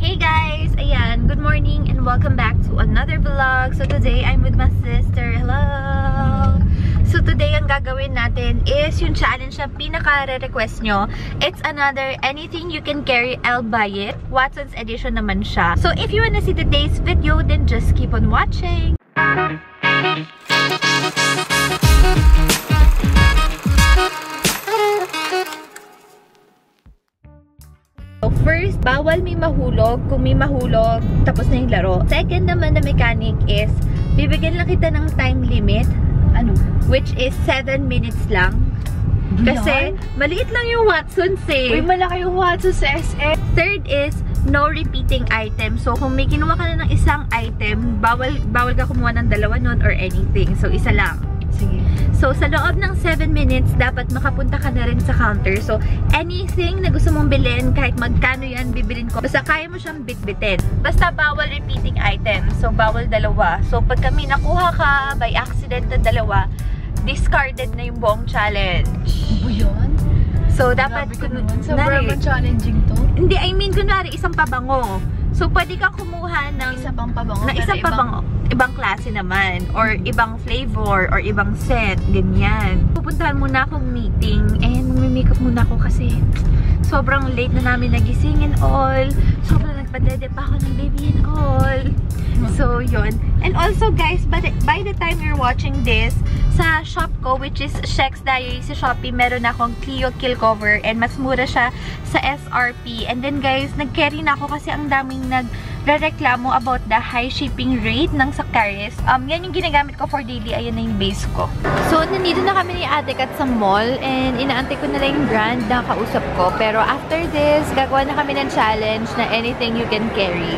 Hey guys! Ayan, good morning and welcome back to another vlog. So today, I'm with my sister. Hello! So today, ang gagawin natin is yung challenge na pinaka-request nyo. It's another anything you can carry, I'll buy it. Watson's edition naman siya. So if you wanna see today's video, then just keep on watching. First, bawal may mahulog. Kung may mahulog, tapos na yung laro. Second naman na mechanic is, bibigyan lang kita ng time limit. Ano? Which is 7 minutes lang. Kasi, maliit lang yung Watson's eh. Uy, malaki yung Watson's sa SM. Third is, no repeating item. So, kung may kinuha ka na ng isang item, bawal ka kumuha ng dalawa nun or anything. So, isa lang. Sige. So, sa loob ng 7 minutes, dapat makapunta ka na rin sa counter. So, anything na gusto mong bilhin, kahit magkano yan, bibilin ko. Basta kaya mo siyang bitbitin. Basta bawal repeating item. So, bawal dalawa. So, pag kami nakuha ka by accident na dalawa, discarded na yung buong challenge. Ano yun? So, dapat... Sobrang challenging to? Hindi, I mean, kunwari, isang pabango. So, pwede ka kumuha ng... Isa pang pabango. Na isang pabango. Ibang klase naman. Or ibang flavor. Or ibang scent. Ganyan. Pupuntahan muna akong meeting. And mag-makeup muna ako kasi sobrang late na namin nagising and all. Sobrang nagpadede pa ako ng baby and all. So, yun. And also, guys, by the time you're watching this, sa shop ko, which is sheksdiary sa Shopee, meron akong Clio Kill Cover and mas mura siya sa SRP. And then, guys, nag-carry na ako kasi ang daming nagre-reklamo about the high shipping rate ng Sakaris. Yan yung ginagamit ko for daily. Ayan na yung base ko. So, nandito na kami ni Ate Kat sa mall and inaantay ko na lang yung brand na kausap ko. Pero after this, gagawa na kami ng challenge na anything you can carry.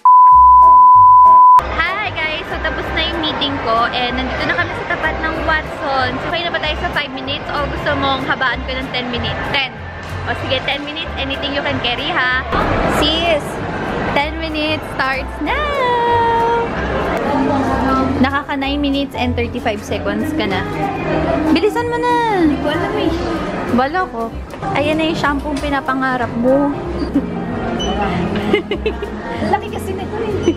Tapos na yung meeting ko and nandito na kami sa tapat ng Watson. So, okay na ba tayo sa 5 minutes o gusto mong habaan ko ng 10 minutes? 10. O sige, 10 minutes. Anything you can carry, ha? Sis! 10 minutes starts now! Nakaka 9 minutes and 35 seconds ka na. Bilisan mo na! Hindi ko alam eh. Bala ko. Ayan na yung shampoo pinapangarap mo. Laki kasi na ito eh.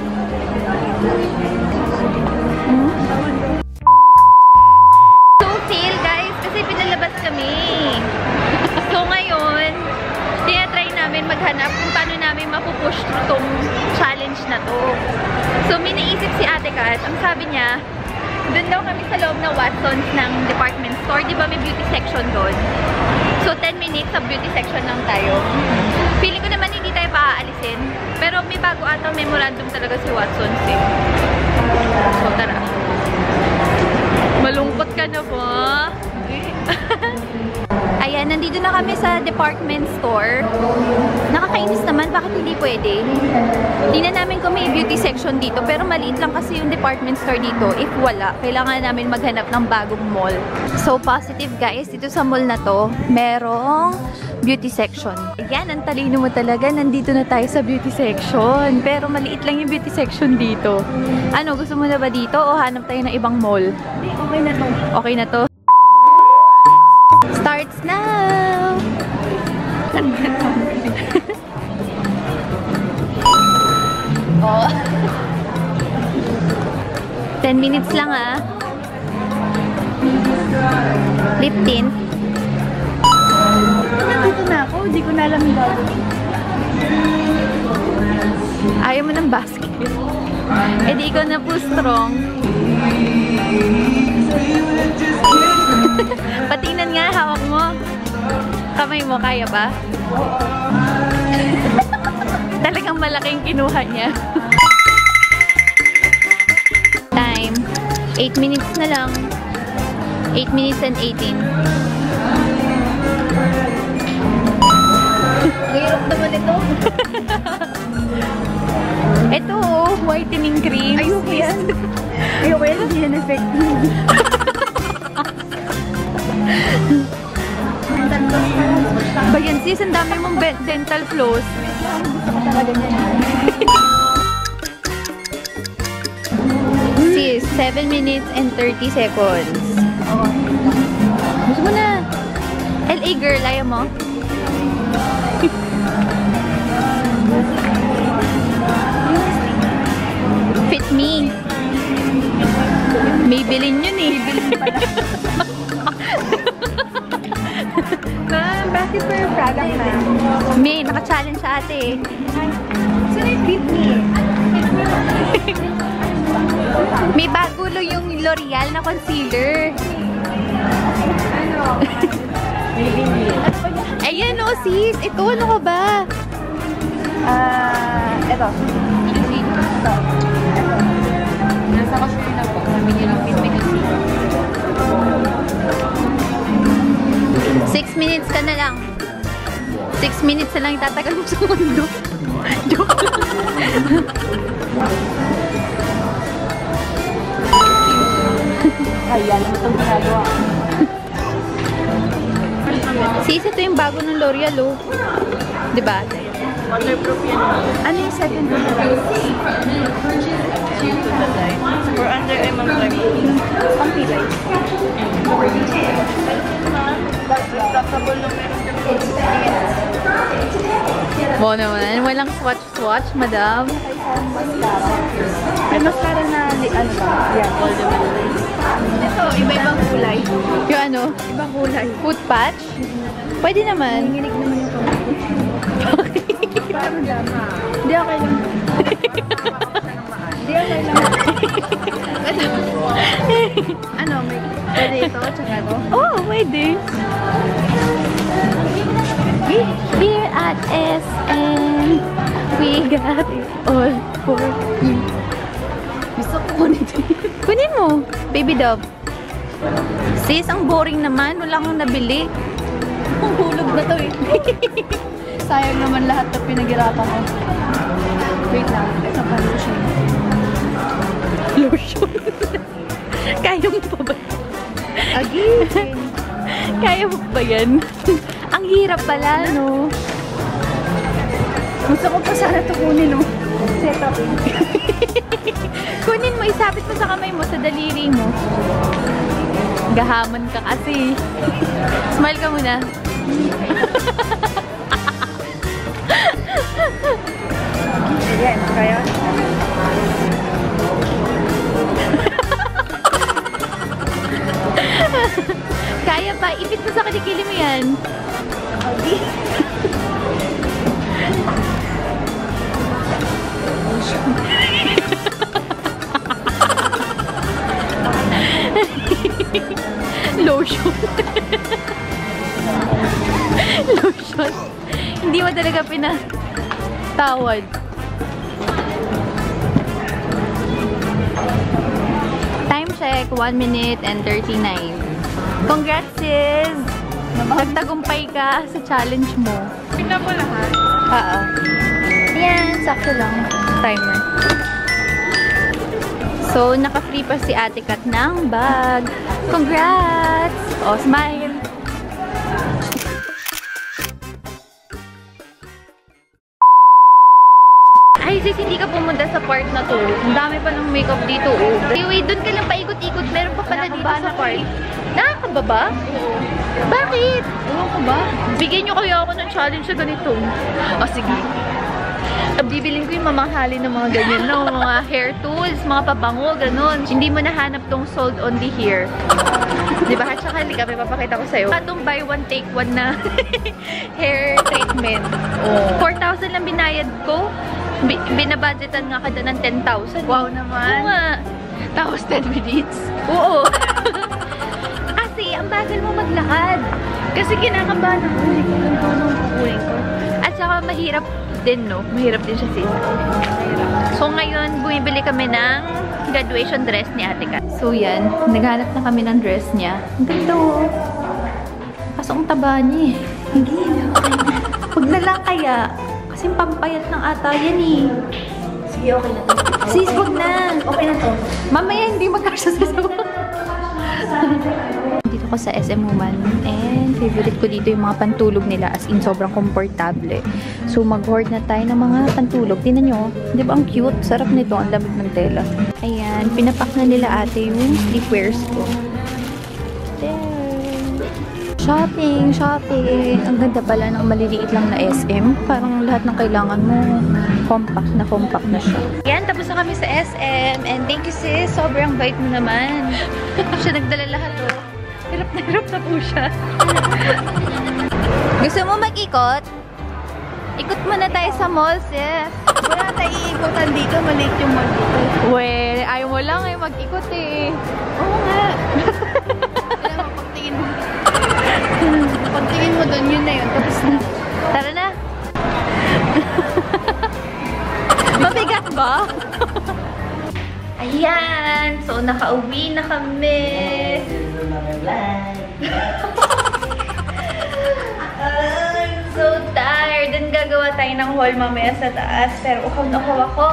So, fail guys, kasi pinalabas kami. So, ngayon, tinatry namin maghanap kung paano namin mapupush through tong challenge na to. So, may naisip si Ate Kat, ang sabi niya, doon daw kami sa loob ng Watson's ng department store. Di ba may beauty section doon? So, 10 minutes sa beauty section lang tayo. Feeling ko naman hindi tayo paaalisin. Pero may bago atang memorandum talaga si Watson's eh. So, tara. Malungkot ka na ba? Ayan, nandito na kami sa department store. Nakakainis naman, bakit hindi pwede? Tingnan namin kung may beauty section dito, pero maliit lang kasi yung department store dito. If wala, kailangan namin maghanap ng bagong mall. So, positive guys, dito sa mall na to, merong beauty section. Ayan, ang talino mo talaga. Nandito na tayo sa beauty section. Pero maliit lang yung beauty section dito. Ano, gusto mo na ba dito o hanap tayo ng ibang mall? Okay na to. Okay na to. Starts now! Oh. 10 minutes lang ah. Lip tint. Nandito na ako. Hindi ko na alam yung gagawin. Ayaw mo ng basket. Eh di ikaw na po strong. Patingnan nga, hawak mo. Kamay mo, kaya ba? Talagang malaking kinuha niya. Time. 8 minutes na lang. 8 minutes and 18. Hirap naman ito. Ito, whitening cream. Ayoko yan. Ayoko yan, hindi yan effective. Bayan sis, ang dami mong dental floss. Gusto ko talaga niya. Sis, 7 minutes and 30 seconds. Gusto mo na. LA girl, ayaw mo? ate. Saan yung beat me? May bago yung L'Oreal na concealer. Ano? Ayan o, sis. Ito, ano ka ba? Ito. Nasa kasuri na po. Sabi niyo lang, Miss Pinasi. 6 minutes ka na lang. 6 minutes na lang itatagal mo sa mundo. Joke. Ayan, ano itong ginagawa? Sis, ito yung bago ng L'Oreal, oh. Diba? Waterproof yan. Ano yung second one? For under eye, ma'am, Ang pilay. Adaptable na meron kami. Mo naman, walang swatch-swatch, madam. May mascara na, ano ba? Yeah, ito, iba-ibang kulay. Yung ano? Ibang kulay. Foot patch? Pwede naman. Nanginginig naman yung kamay. Parang dama. Hindi, okay lang. Hindi, okay lang. Ano, may pwede ito, tsaka ito? Oh, pwede. Here at SM, we got it all for you. Gusto ko kunin ito. Kunin mo, baby dove. Sis, ang boring naman. Wala kang nabili. Ang hulog na to eh. Sayang naman lahat na pinaghirapan ko. Wait lang, ito pa lotion. Lotion. Kaya mo pa ba? Again. Kaya mo ba yan? Ang hirap pala, no? Gusto ko pa sana ito kunin, no? Set up eh. Kunin mo, isapit mo sa kamay mo, sa daliri mo. Gahamon ka kasi. Smile ka muna. Ayan, kaya? Kaya pa, ipit mo sa kilikili mo yan. Okay. Lotion. Lotion. Hindi mo talaga pinatawad. Time check, 1 minute and 39. Congrats, sis! Nagtagumpay ka sa challenge mo. Tingnan mo lahat. Oo. Yan, sakto lang. Timer. So, naka-free pa si Ate Kat ng bag. Congrats! Oh, smile! Ay, sis, hindi ka pumunta sa part na to. Ang dami pa ng makeup dito, oh. Anyway, doon ka lang paikot-ikot. Meron pa pala dito sa part. Nakakababa? Bakit? Ewan ko ba? Bigyan nyo kaya ako ng challenge na ganito. O, sige. Bibilin ko yung mamahalin ng mga ganyan, no? Mga hair tools, mga pabango, ganun. Hindi mo nahanap tong sold only here. Diba? At saka, halika, may papakita ko sa'yo. Itong buy one, take one na hair treatment. Oh. 4,000 lang binayad ko. Binabudgetan nga kada ng 10,000. Wow naman. Oo nga. Tapos 10 minutes. Oo. Kasi, ang bagal mo maglakad. Kasi kinakabahan ako. Hindi ko lang kung anong kukunin ko. At saka, mahirap din, no? Mahirap din siya, sis. So, ngayon, bumibili kami ng graduation dress ni Ate Kat. So, yan. Naghanap na kami ng dress niya. Ang ganda, oh. Kaso, ang taba niya, eh. Hindi, huwag na lang kaya. Kasi pampayat ng ata yan, eh. Sige, okay na to. Sis, huwag na. Okay na to. Mamaya, hindi magkasya sa sawa. Dito ko sa SM Woman. And favorite ko dito yung mga pantulog nila. As in, sobrang komportable. So, mag-hoard na tayo ng mga pantulog. Tingnan nyo. Di ba ang cute? Sarap nito. Ang lamig ng tela. Ayan. Pinapak na nila ate yung sleepwears ko. There. Shopping, shopping. Ang ganda pala ng maliliit lang na SM. Parang lahat ng kailangan mo, compact na siya. Yan, tapos na kami sa SM. And thank you, sis. Sobrang bait mo naman. Siya nagdala lahat, oh. Hirap na po siya. Gusto mo mag-ikot? Ikot muna tayo sa mall, sis. Wala tayong iikutan dito. Maliit yung mall dito. Well, ayaw mo lang eh, mag-ikot eh. Oo nga. Kaya pagtingin mo. Pagtingin mo doon, yun na yun. Tapos na. Tara na. Mabigat ba? Ayan. So, nakauwi na kami. I'm so tired. Then gagawa tayo ng haul mamaya sa taas. Pero uhaw na uhaw ako.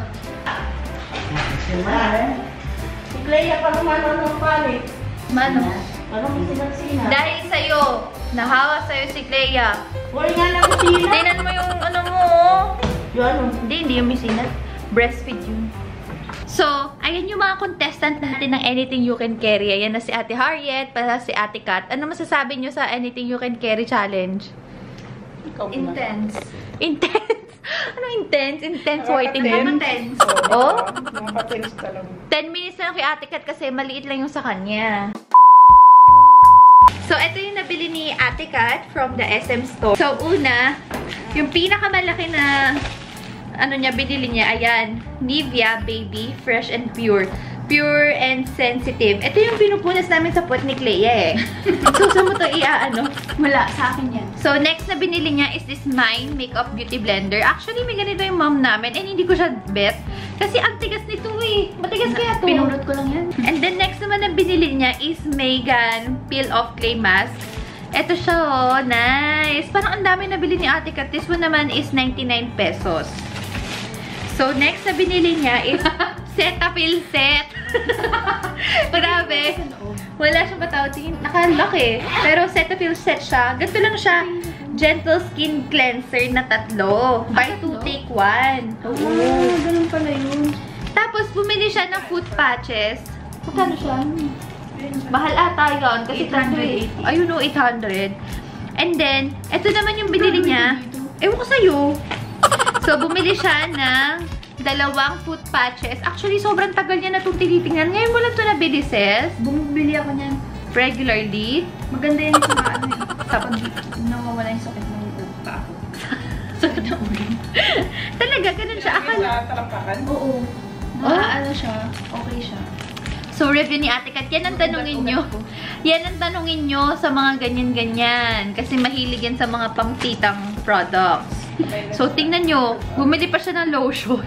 Si Clea pa naman ng palit. Mano? Parang sinasina. Dahil sa'yo. Nahawa sa'yo si Clea. Wala nga lang sina. Tingnan mo yung ano mo. Yung ano? Hindi yung misinat. Breastfeed yun. So, ayan yung mga contestant natin ng Anything You Can Carry. Ayan na si Ate Harriet, para si Ate Kat. Ano masasabi nyo sa Anything You Can Carry challenge? Intense. Intense? Ano intense? Intense whiting din? Intense. Oh? Nakaka-tense talaga. 10 minutes na lang kay Ate Kat kasi maliit lang yung sa kanya. So, ito yung nabili ni Ate Kat from the SM store. So, una, yung pinakamalaki na ano niya, binili niya, ayan, Nivea Baby Fresh and Pure. Pure and sensitive. Ito yung pinupunas namin sa puwet ni Clea eh. So, saan mo ito ano? Wala, sa akin yan. So, next na binili niya is this Mine Makeup Beauty Blender. Actually, may ganito yung mom namin and hindi ko siya bet. Kasi ang tigas nito eh. Matigas kaya to. Pinulot ko lang yan. And then, next naman na binili niya is Megan Peel Off Clay Mask. Ito siya oh. Nice. Parang ang dami nabili ni Ate Kat. This one naman is 99 pesos. So, next na binili niya is Cetaphil set. Grabe. Wala siyang patawad. Nakalock eh. Pero Cetaphil set siya. Ganito lang siya. Gentle Skin Cleanser na 3. Buy 2, take 1. Oo, ganun pala yun. Tapos, bumili siya ng foot patches. Magkano siya? Mahal ata yun. Kasi 880. ayun o, 800. And then, ito naman yung binili niya. Ewan ko sa'yo. So, bumili siya ng 2 foot patches. Actually, sobrang tagal niya na itong tinitingnan. Ngayon mo lang ito nabili, sis. Bumibili ako niyan. Regularly. Maganda yan sa mga ano eh. Kapag nawawala yung sakit ng pa ako. Sakit ng ulo. Talaga, ganun siya. Akala. Sa talampakan? Oo. Ano siya, okay siya. So, review ni Ate Kat. Yan ang tanungin nyo. Yan ang tanungin nyo sa mga ganyan-ganyan. Kasi mahilig yan sa mga pangtitang products. So, tingnan nyo. Bumili pa siya ng lotion.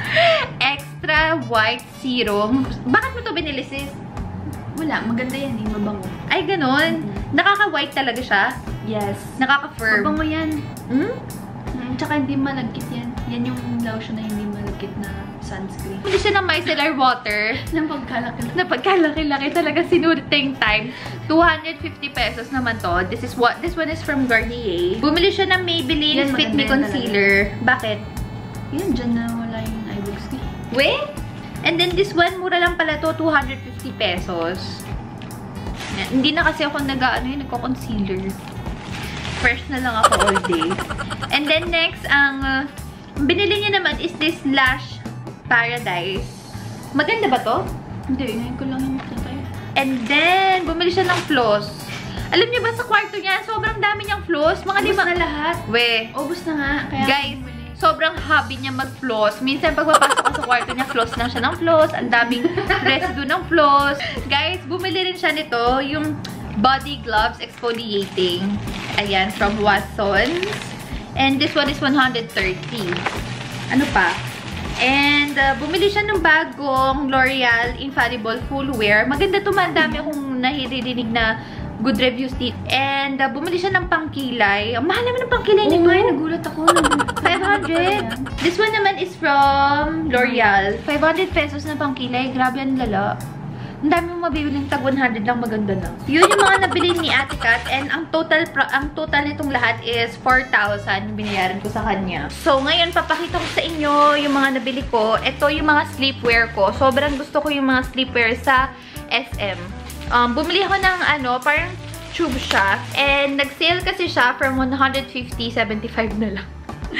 Extra white serum. Bakit mo to binili, sis? Wala, maganda yan eh, mabango. Ay, ganun. Nakaka-white talaga siya. Yes. Nakaka-firm. Mabango yan. Hmm? Tsaka hindi malagkit yan. Yan yung lotion na hindi malagkit na sunscreen. Bumili siya ng micellar water. Napagkalaki. Napagkalaki-laki talaga sinuting time. 250 pesos naman to. This one is from Garnier. Bumili siya ng Maybelline Yan, Fit Me maganda yan Concealer. Bakit? Yan, dyan na wala yung eyebags ko. Wait! And then this one, mura lang pala to, 250 pesos. Yan. Hindi na kasi ako nagko-concealer. Fresh na lang ako all day. And then next, ang binili niya naman is this Lash Paradise. Maganda ba to? Hindi, ngayon ko lang yung tayo. And then, bumili siya ng floss. Alam niyo ba sa kwarto niya, sobrang dami niyang floss. Mga Ubus na lahat. We. Ubus na nga. Kaya Guys, sobrang hobby niya mag-floss. Minsan, pag mapasok ko sa kwarto niya, floss lang siya ng floss. Ang daming residue ng floss. Guys, bumili rin siya nito, yung Body Gloves Exfoliating. Ayan, from Watsons. And this one is 130. Ano pa? And, bumili siya ng bagong L'Oreal Infallible Full Wear. Maganda to man. Dami akong nahirinig na good reviews dito. And, bumili siya ng pangkilay. Ang mahal naman ng pangkilay nito. Oo nga, nagulat ako. 500. This one naman is from L'Oreal. 500 pesos na pangkilay. Grabe, ang lala. Ang dami mong mabibiling tag 100 lang, maganda na. Yun yung mga nabili ni Ate Kat. And ang total nitong lahat is 4,000 binayaran ko sa kanya. So, ngayon, papakita ko sa inyo yung mga nabili ko. Ito yung mga sleepwear ko. Sobrang gusto ko yung mga sleepwear sa SM. Bumili ako ng parang tube siya. And nag-sale kasi siya from 150, 75 na lang.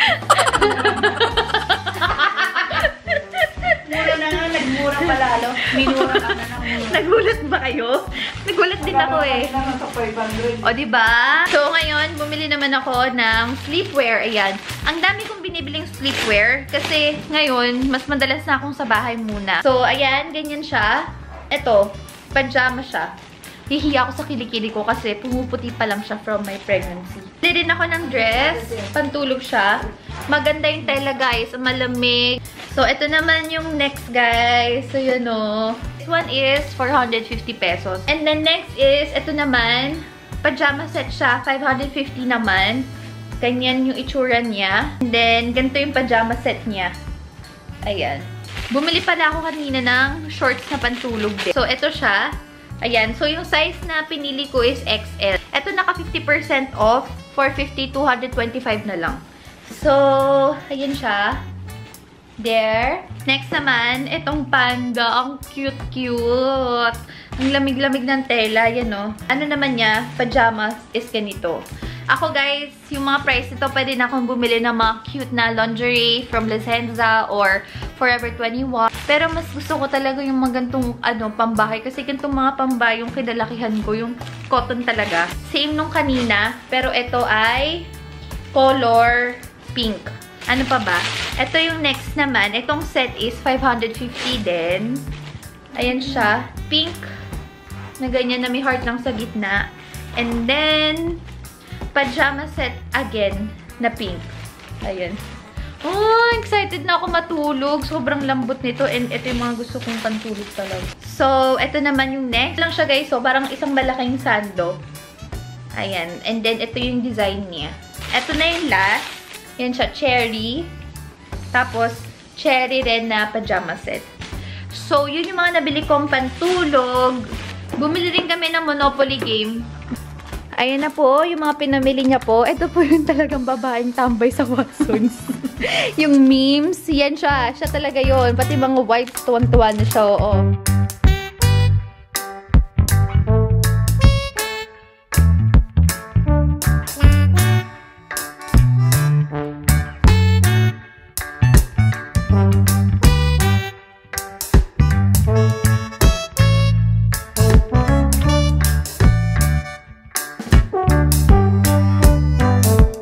Mura na nga, nagmura pa lalo. Minura ka na ng mura. Nagulat ba kayo? Nagulat din ako eh. Kailangan sa 500. O, diba? So, ngayon, bumili naman ako ng sleepwear. Ayan. Ang dami kong binibiling sleepwear kasi ngayon, mas madalas na akong sa bahay muna. So, ayan, ganyan siya. Ito, pajama siya. Hihiya ako sa kilikili ko kasi pumuputi pa lang siya from my pregnancy. Bili din ako ng dress. Pantulog siya. Maganda yung tela, guys. Malamig. So, ito naman yung next, guys. So, yun o. This one is 450 pesos. And then next is, ito naman, pajama set siya. 550 naman. Ganyan yung itsura niya. And then, ganito yung pajama set niya. Ayan. Bumili pala ako kanina ng shorts na pantulog din. So, ito siya. Ayan. So, yung size na pinili ko is XL. Ito naka 50% off. 450, 225 na lang. So, ayan siya. There. Next naman, itong panda. Ang cute-cute. Ang lamig-lamig ng tela. Yan o. Ano naman niya? Pajamas is ganito. Ako guys, yung mga price ito, pwede na akong bumili ng mga cute na lingerie from Lizenza or Forever 21. Pero mas gusto ko talaga yung mga gantong pambahay. Kasi gantong mga pambahay yung kinalakihan ko, yung cotton talaga. Same nung kanina, pero ito ay color pink. Ano pa ba? Ito yung next naman. Itong set is 550 din. Ayan siya. Pink. Na ganyan na may heart lang sa gitna. And then, pajama set again na pink. Ayan. Oh, excited na ako matulog. Sobrang lambot nito. And ito yung mga gusto kong pantulog talaga. So, ito naman yung next. Lang siya guys. So, parang isang malaking sando. Ayan. And then, ito yung design niya. Ito na yung last. Yan siya. Cherry. Tapos, cherry red na pajama set. So, yun yung mga nabili kong pantulog. Bumili rin kami ng Monopoly game. Ayan na po, yung mga pinamili niya po. Ito po yung talagang babaeng tambay sa Watsons. Yung memes, yan siya. Siya talaga yon. Pati mga wipes, tuwan-tuwan na siya, oo.